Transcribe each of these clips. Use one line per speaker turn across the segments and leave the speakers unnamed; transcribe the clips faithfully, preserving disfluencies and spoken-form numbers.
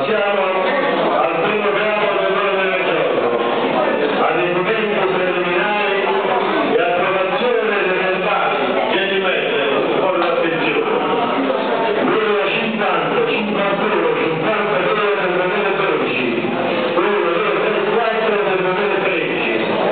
Passiamo al primo capo dell'ordine del giorno, adempimenti preliminari e approvazione dei verbali. Gentilmente, con l'attenzione. Numero cinquanta, cinquantuno, cinquantadue del duemiladodici, uno, due, tre, quattro del duemilatredici.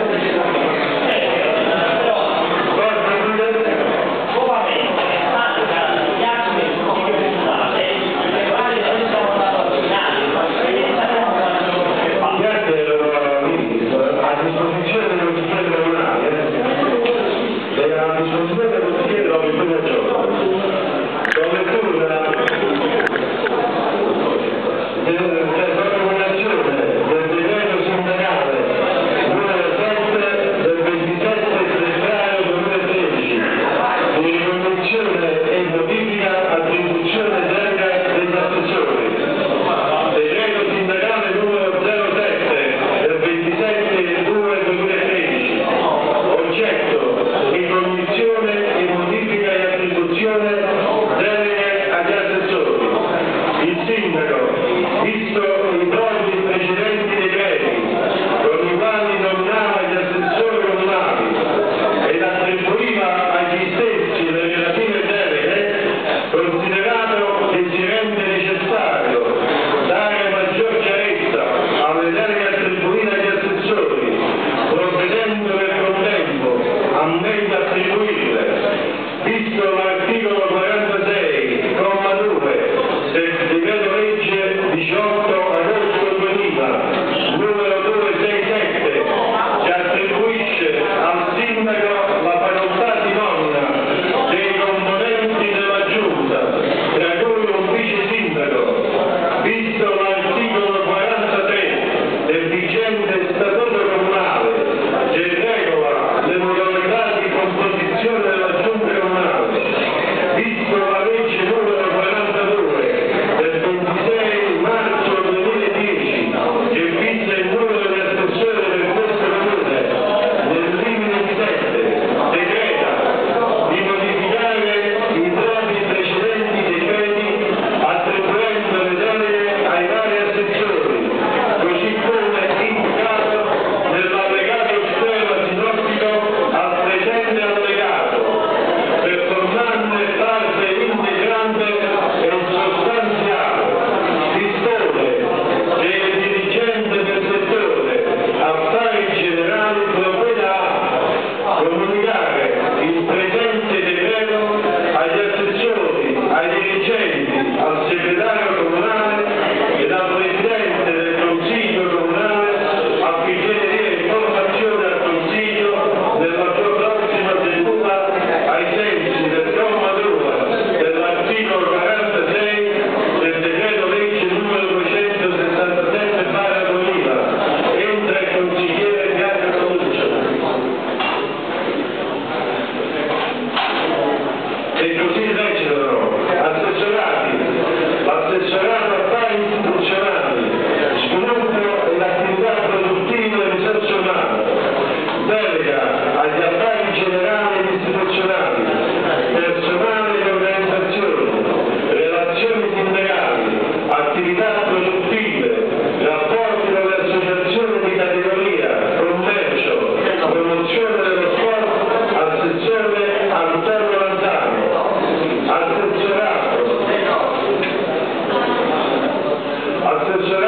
Visto l'articolo quarantasei, comma due del decreto legge diciotto agosto duemila, numero duecentosessantasette, che attribuisce al sindaco la facoltà di nomina dei componenti della giunta, tra cui un vice sindaco, visto l'articolo quarantatré del vigente statuto comunale, che regola le modalità di composizione della giunta comunale, visto la legge numero quarantadue del ventisei marzo duemiladieci, che fissa il numero di assessori per questo comune nel limite di sette, decreta di modificare i propri precedenti decreti attribuendo le deleghe ai vari assessori, così come indicato nell'allegato esterno sinottico al presente allegato, per tornarne parte integrante e sostanziale. Dispone che il dirigente del settore affari generali provveda a comunicare il presente decreto agli assessori, ai dirigenti, al segretario comunale ed al presidente del consiglio comunale affinché dia informazione al consiglio nella sua prossima seduta ai sensi del comma due dell'articolo quarantasei del decreto legge numero duecentosessantasette duemila. Entra il consigliere Piazza Conuccio. E così recitano: assessorati, l'assessorato affari istituzionali, sviluppo e attività produttive e risorse umane, delega agli affari generali ed istituzionali, personale e organizzazioni, relazioni sindacali, attività produttive, rapporti con le associazioni di categoria, commercio, promozione dello sport, assessore Antonio Lanzano, assessorato, assessorato